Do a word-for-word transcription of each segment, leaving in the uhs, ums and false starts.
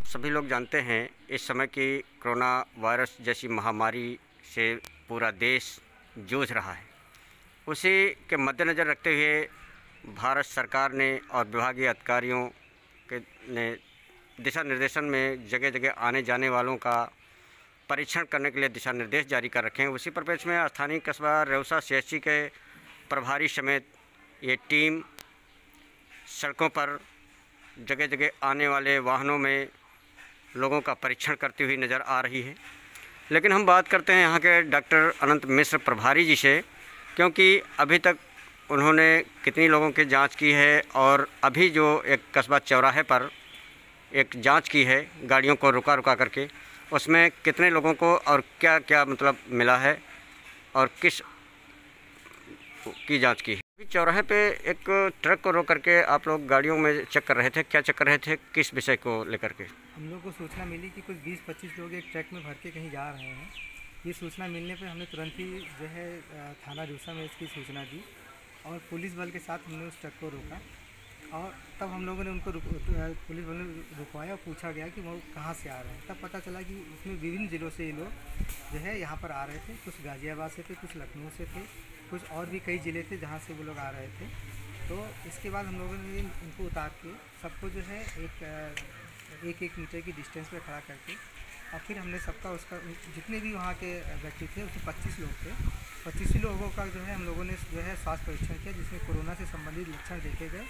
सभी लोग जानते हैं इस समय की कोरोना वायरस जैसी महामारी से पूरा देश जूझ रहा है। उसी के मद्देनज़र रखते हुए भारत सरकार ने और विभागीय अधिकारियों के ने दिशा निर्देशन में जगह जगह आने जाने वालों का परीक्षण करने के लिए दिशा निर्देश जारी कर रखे हैं। उसी परिप्रेक्ष्य में स्थानीय कस्बा रेउसा सी एच सी के प्रभारी समेत ये टीम सड़कों पर जगह जगह आने वाले वाहनों में लोगों का परीक्षण करती हुई नज़र आ रही है। लेकिन हम बात करते हैं यहाँ के डॉक्टर अनंत मिश्र प्रभारी जी से, क्योंकि अभी तक उन्होंने कितनी लोगों की जांच की है और अभी जो एक कस्बा चौराहे पर एक जांच की है गाड़ियों को रुका रुका करके, उसमें कितने लोगों को और क्या क्या मतलब मिला है और किस की जांच की है। चौराहे पे एक ट्रक को रोक करके आप लोग गाड़ियों में चेक कर रहे थे, क्या चेक कर रहे थे, किस विषय को लेकर के? हम लोग को सूचना मिली कि कुछ बीस पच्चीस लोग एक ट्रक में भर के कहीं जा रहे हैं। ये सूचना मिलने पे हमने तुरंत ही जो है थाना रेउसा में इसकी सूचना दी और पुलिस बल के साथ हमने उस ट्रक को रोका और तब हम लोगों ने उनको पुलिस बल ने रुकवाया और पूछा गया कि वो कहाँ से आ रहे हैं। तब पता चला कि उसमें विभिन्न ज़िलों से ये लोग जो है यहाँ पर आ रहे थे। कुछ गाज़ियाबाद से थे, कुछ लखनऊ से थे, कुछ और भी कई ज़िले थे जहाँ से वो लोग आ रहे थे। तो इसके बाद हम लोगों ने उनको उतार के सबको जो है एक एक एक मीटर की डिस्टेंस पे खड़ा करके और फिर हमने सबका उसका जितने भी वहाँ के व्यक्ति थे उसमें पच्चीस लोग थे, पच्चीस लोगों का जो है हम लोगों ने जो है स्वास्थ्य परीक्षण किया, जिसमें कोरोना से संबंधित लक्षण देखे गए।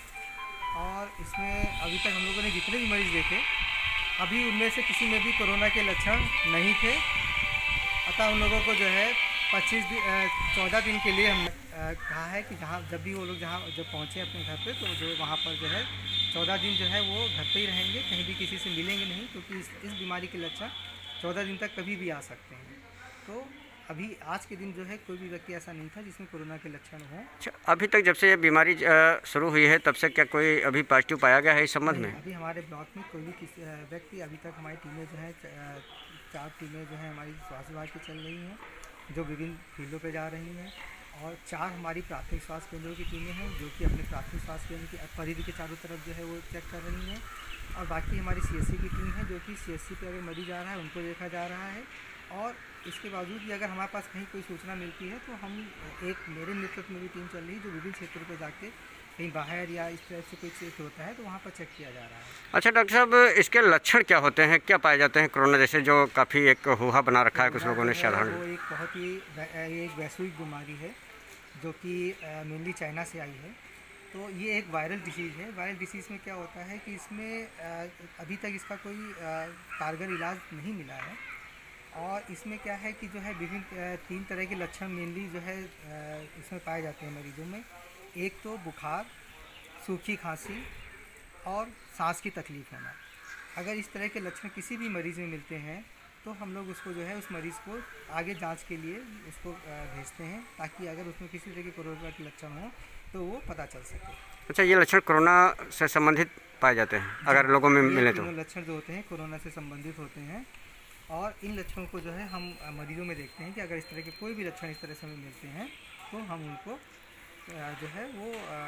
और इसमें अभी तक हम लोगों ने जितने भी मरीज़ देखे अभी उनमें से किसी में भी कोरोना के लक्षण नहीं थे। अतः उन लोगों को जो है पच्चीस चौदह दिन के लिए हम कहा है कि जहाँ जब भी वो लोग जहाँ जब पहुँचे अपने घर पे तो जो वहाँ पर जो है चौदह दिन जो है वो घर पे ही रहेंगे, कहीं भी किसी से मिलेंगे नहीं, क्योंकि इस, इस बीमारी के लक्षण चौदह दिन तक कभी भी आ सकते हैं। तो अभी आज के दिन जो है कोई भी व्यक्ति ऐसा नहीं था जिसमें कोरोना के लक्षण हो। अच्छा, अभी तक जब से ये बीमारी शुरू हुई है तब से क्या कोई अभी पॉजिटिव पाया गया है इस संबंध में? अभी हमारे ब्लॉक में कोई भी किसी व्यक्ति अभी तक हमारी टीमें जो है चार टीमें जो है हमारी स्वास्थ्य विभाग की चल रही हैं जो विभिन्न फील्डों पे जा रही हैं और चार हमारी प्राथमिक स्वास्थ्य केंद्रों की टीमें हैं जो कि अपने प्राथमिक स्वास्थ्य केंद्र की परिधि के चारों तरफ जो है वो चेक कर रही हैं और बाकी हमारी सी एस सी की टीम है जो कि सी एस सी पे अगर मरीज आ रहा है उनको देखा जा रहा है। और इसके बावजूद भी अगर हमारे पास कहीं कोई सूचना मिलती है तो हम एक मेरे नेतृत्व में भी टीम चल रही है जो विभिन्न क्षेत्रों पर जाके कहीं बाहर या इस तरह से कोई क्षेत्र होता है तो वहाँ पर चेक किया जा रहा है। अच्छा डॉक्टर साहब, इसके लक्षण क्या होते हैं, क्या पाए जाते हैं कोरोना जैसे जो काफ़ी एक हुआ बना रखा है कुछ लोगों ने साधारण? वो एक बहुत ही एक वैश्विक बीमारी है जो कि मेनली चाइना से आई है। तो ये एक वायरल डिसीज़ है। वायरल डिसीज़ में क्या होता है कि इसमें अभी तक इसका कोई कारगर इलाज नहीं मिला है और इसमें क्या है कि जो है विभिन्न तीन तरह के लक्षण मेनली जो है इसमें पाए जाते हैं मरीजों में। एक तो बुखार, सूखी खांसी और सांस की तकलीफ़ होना। अगर इस तरह के लक्षण किसी भी मरीज़ में मिलते हैं तो हम लोग उसको जो है उस मरीज़ को आगे जांच के लिए उसको भेजते हैं ताकि अगर उसमें किसी तरह के कोरोना के लक्षण हो तो वो पता चल सके। अच्छा, ये लक्षण कोरोना से संबंधित पाए जाते हैं अगर लोगों में मिले तो? लक्षण जो होते हैं कोरोना से संबंधित होते हैं और इन लक्षणों को जो है हम मरीजों में देखते हैं कि अगर इस तरह के कोई भी लक्षण इस तरह से हमें मिलते हैं तो हम उनको जो है वो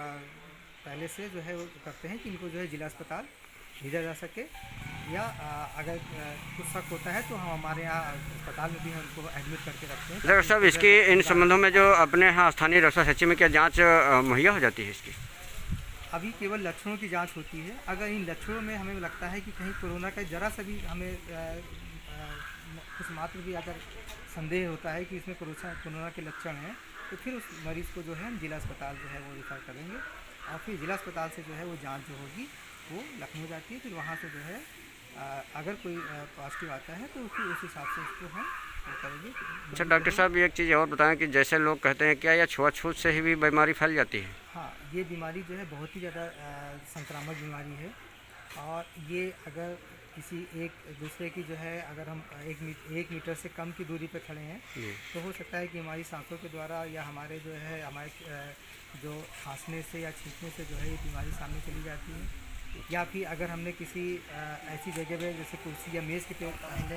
पहले से जो है वो करते हैं कि इनको जो है जिला अस्पताल भेजा जा सके या अगर कुछ शक होता है तो हम हमारे यहाँ अस्पताल में भी उनको एडमिट करके रखते हैं। डॉक्टर साहब, इसके इन संबंधों में जो अपने यहाँ स्थानीय रेउसा सच्ची में क्या जाँच मुहैया हो जाती है इसकी? अभी केवल लक्षणों की जांच होती है। अगर इन लक्षणों में हमें लगता है कि कहीं कोरोना का जरा सा भी हमें आ, आ, कुछ मात्र भी अगर संदेह होता है कि इसमें कोरोना के लक्षण हैं तो फिर उस मरीज़ को जो है हम जिला अस्पताल जो है वो रेफर करेंगे और फिर जिला अस्पताल से जो है वो जांच जो होगी वो लखनऊ जाती है। फिर वहाँ से जो है आ, अगर कोई पॉजिटिव आता है तो फिर उस हिसाब से उसको हम करेंगे। अच्छा डॉक्टर साहब, एक चीज़ और बताएं कि जैसे लोग कहते हैं क्या यह छुआछूत से ही भी बीमारी फैल जाती है? हाँ, ये बीमारी जो है बहुत ही ज़्यादा संक्रामक बीमारी है और ये अगर किसी एक दूसरे की जो है अगर हम एक मीटर एक मीटर से कम की दूरी पर खड़े हैं तो हो सकता है कि हमारी सांसों के द्वारा या हमारे जो है हमारे जो खांसने से या छींकने से जो है ये बीमारी सामने चली जाती है। या फिर अगर हमने किसी ऐसी जगह पे जैसे कुर्सी या मेज़ के पे हमने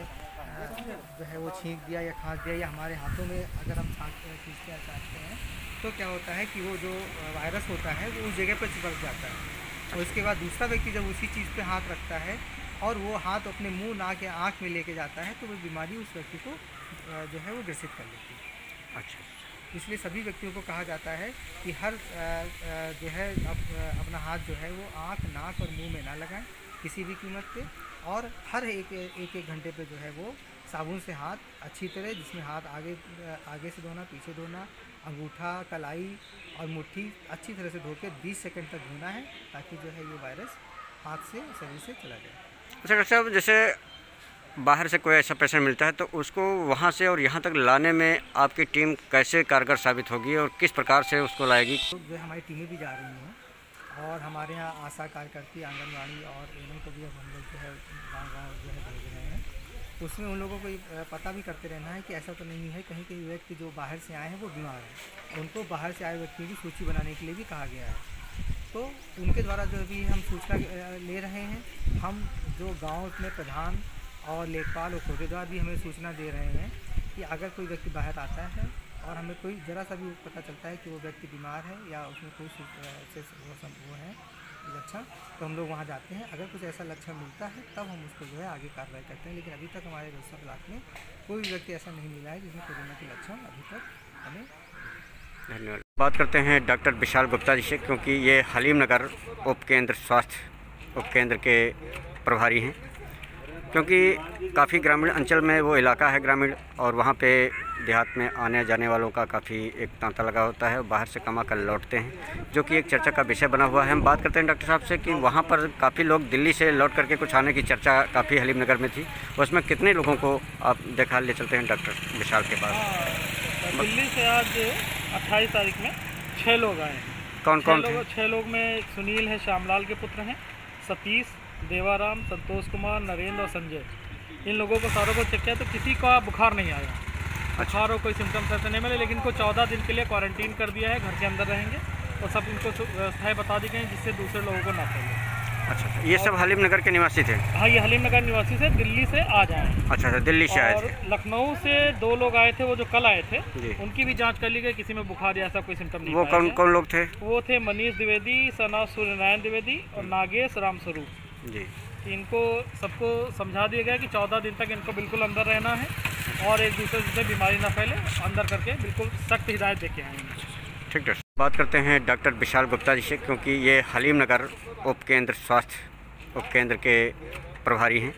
जो है वो छींक दिया या खांस दिया या हमारे हाथों में अगर हम छाँक खींचते या चाटते हैं तो क्या होता है कि वो जो वायरस होता है वो उस जगह पर चिपक जाता है और उसके बाद दूसरा व्यक्ति जब उसी चीज़ पे हाथ रखता है और वो हाथ अपने मुंह, नाक या आँख में लेके जाता है तो वो बीमारी उस व्यक्ति को अ, जो है वो ग्रसित कर लेती है। अच्छा, इसलिए सभी व्यक्तियों को कहा जाता है कि हर अ, अ, जो है अप, अपना हाथ जो है वो आँख, नाक और मुंह में ना लगाएं किसी भी कीमत पे, और हर एक एक एक घंटे पे जो है वो साबुन से हाथ अच्छी तरह, जिसमें हाथ आगे आगे से धोना, पीछे धोना, अंगूठा, कलाई और मुट्ठी अच्छी तरह से धो के बीस सेकंड तक धोना है, ताकि जो है ये वायरस हाथ से शरीर से चला जाए। अच्छा डॉक्टर साहब, जैसे बाहर से कोई ऐसा पेशेंट मिलता है तो उसको वहाँ से और यहाँ तक लाने में आपकी टीम कैसे कारगर साबित होगी और किस प्रकार से उसको लाएगी? तो जो हमारी टीमें भी जा रही हैं और हमारे यहाँ आशा कार्यकर्ती, आंगनबाड़ी और एनएम को भी अब हम लोग जो है गाँव गाँव जो है भेज रहे हैं। उसमें उन लोगों को ये पता भी करते रहना है कि ऐसा तो नहीं है कहीं कहीं व्यक्ति जो बाहर से आए हैं वो बीमार हैं, उनको बाहर से आए व्यक्तियों की सूची बनाने के लिए भी कहा गया है। तो उनके द्वारा जो भी हम सूचना ले रहे हैं, हम जो गाँव में प्रधान और लेखपाल और कोटेदार भी हमें सूचना दे रहे हैं कि अगर कोई व्यक्ति बाहर आता है और हमें कोई ज़रा सा भी पता चलता है कि वो व्यक्ति बीमार है या उसमें कोई ऐसे वो है लक्षण, तो हम लोग वहाँ जाते हैं। अगर कुछ ऐसा लक्षण मिलता है तब हम उसको जो है आगे कार्रवाई करते हैं, लेकिन अभी तक हमारे रोहतक ब्लॉक में कोई भी व्यक्ति ऐसा नहीं मिला है जिसमें कोरोना के लक्षण अभी तक हमें। धन्यवाद। बात करते हैं डॉक्टर विशाल गुप्ता जी से, क्योंकि ये हलीम नगर उप केंद्र स्वास्थ्य उप केंद्र के प्रभारी हैं, क्योंकि काफ़ी ग्रामीण अंचल में वो इलाका है ग्रामीण, और वहाँ पे देहात में आने जाने वालों का काफ़ी एक तांता लगा होता है, बाहर से कमा कर लौटते हैं, जो कि एक चर्चा का विषय बना हुआ है। हम बात करते हैं डॉक्टर साहब से कि वहाँ पर काफ़ी लोग दिल्ली से लौट करके कुछ आने की चर्चा काफ़ी हलीम नगर में थी, उसमें कितने लोगों को आप देखा ले चलते हैं डॉक्टर विशाल के पास? हाँ, दिल्ली से आज अट्ठाईस तारीख में छः लोग आए हैं। कौन कौन थे? छः लोग में सुनील है, श्यामलाल के पुत्र हैं, सतीश, देवाराम, संतोष कुमार, नरेंद्र और संजय। इन लोगों को सारों को चेक किया तो किसी का बुखार नहीं आया, बुखार और कोई सिम्टम्स ऐसे नहीं मिले, लेकिन इनको चौदह दिन के लिए क्वारंटीन कर दिया है, घर के अंदर रहेंगे और सब इनको व्यवस्थाएँ बता दी गई जिससे दूसरे लोगों को ना फैले। अच्छा, ये सब हलीम नगर के निवासी थे? हाँ, ये हलीम नगर निवासी से दिल्ली से आज आए। अच्छा अच्छा, दिल्ली से आए थे। और लखनऊ से दो लोग आए थे, वो जो कल आए थे, उनकी भी जांच कर ली गई, किसी में बुखार या ऐसा कोई सिम्टम नहीं। वो कौन कौन लोग थे? वो थे मनीष द्विवेदी, सना सूर्यनारायण द्विवेदी और नागेश रामस्वरूप जी। इनको सबको समझा दिया गया कि चौदह दिन तक इनको बिल्कुल अंदर रहना है और एक दूसरे से बीमारी ना फैले, अंदर करके बिल्कुल सख्त हिदायत देके आएंगे। ठीक है। बात करते हैं डॉक्टर विशाल गुप्ता जी से, क्योंकि ये हलीम नगर उप केंद्र स्वास्थ्य उप केंद्र के प्रभारी हैं,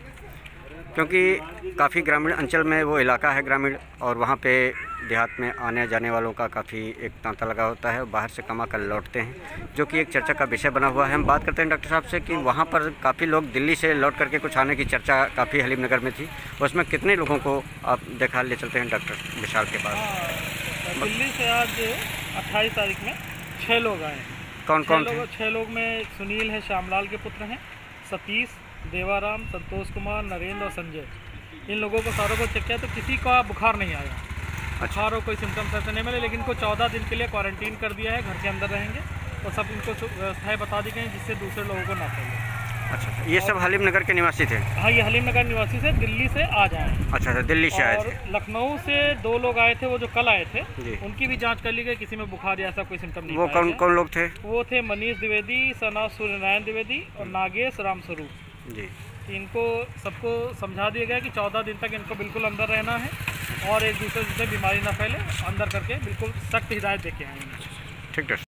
क्योंकि काफ़ी ग्रामीण अंचल में वो इलाका है ग्रामीण, और वहाँ पे देहात में आने जाने वालों का काफ़ी एक तांता लगा होता है, बाहर से कमा कर लौटते हैं, जो कि एक चर्चा का विषय बना हुआ है। हम बात करते हैं डॉक्टर साहब से कि वहाँ पर काफ़ी लोग दिल्ली से लौट करके कुछ आने की चर्चा काफ़ी हलीम नगर में थी, उसमें कितने लोगों को आप देखा ले चलते हैं डॉक्टर विशाल के पास? हाँ, दिल्ली से आज अट्ठाईस तारीख में छः लोग आए हैं। कौन कौन थे? छः लोग में सुनील है, श्यामलाल के पुत्र हैं, सतीश, देवाराम, संतोष कुमार, नरेंद्र और संजय। इन लोगों को सारों को चेक किया तो किसी का बुखार नहीं आया, बुखार और कोई सिम्टम्स ऐसे नहीं मिले, लेकिन इनको चौदह दिन के लिए क्वारंटीन कर दिया है, घर के अंदर रहेंगे और सब इनको व्यवस्थाएँ बता दी गई जिससे दूसरे लोगों को ना फैले। अच्छा, ये सब हलीम नगर के निवासी थे? हाँ, ये हलीम नगर निवासी से दिल्ली से आज आए। अच्छा अच्छा, दिल्ली से आए थे। लखनऊ से दो लोग आए थे, वो जो कल आए थे, उनकी भी जांच कर ली गई, किसी में बुखार या ऐसा कोई सिम्टम नहीं। वो कौन कौन लोग थे? वो थे मनीष द्विवेदी, सना सूर्यनारायण द्विवेदी और नागेश रामस्वरूप जी। इनको सबको समझा दिया गया कि चौदह दिन तक इनको बिल्कुल अंदर रहना है और एक दूसरे से बीमारी ना फैले, अंदर करके बिल्कुल सख्त हिदायत देके आएंगे। ठीक है।